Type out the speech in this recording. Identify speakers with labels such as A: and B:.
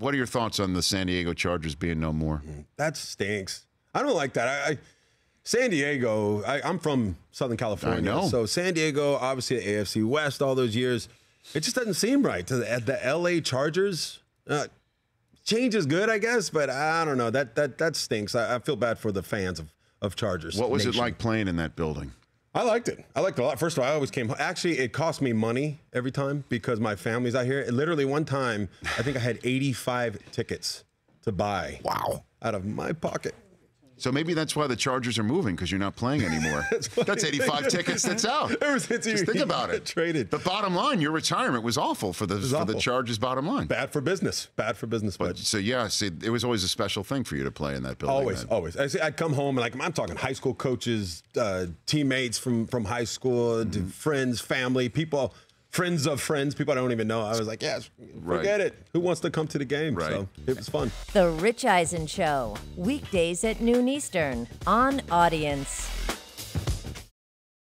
A: What are your thoughts on the San Diego Chargers being no more?
B: That stinks. I don't like that. San Diego, I'm from Southern California.
A: I know.
B: So San Diego, obviously the AFC West all those years, it just doesn't seem right. The LA Chargers, change is good, I guess, but I don't know. That stinks. I feel bad for the fans of Chargers.
A: What was
B: Nation.
A: it like playing in that building?
B: I liked it. I liked it a lot. First of all, I always came home. Actually, it cost me money every time because my family's out here. Literally one time, I think I had 85 tickets to buy.
A: Wow.
B: Out of my pocket.
A: So maybe that's why the Chargers are moving, because you're not playing anymore. That's 85 tickets that's out.
B: Ever since
A: Just think about it.
B: Traded.
A: The bottom line, your retirement was awful for the Chargers' bottom line.
B: Bad for business. Bad for business.
A: But so yeah, see, it was always a special thing for you to play in that building.
B: Always. I'd come home and I'm talking high school coaches, teammates from high school, friends, family, people. Friends of friends, people I don't even know. I was like, yes, forget it. Who wants to come to the game?
A: Right.
B: So it was fun.
C: The Rich Eisen Show, weekdays at noon Eastern on Audience.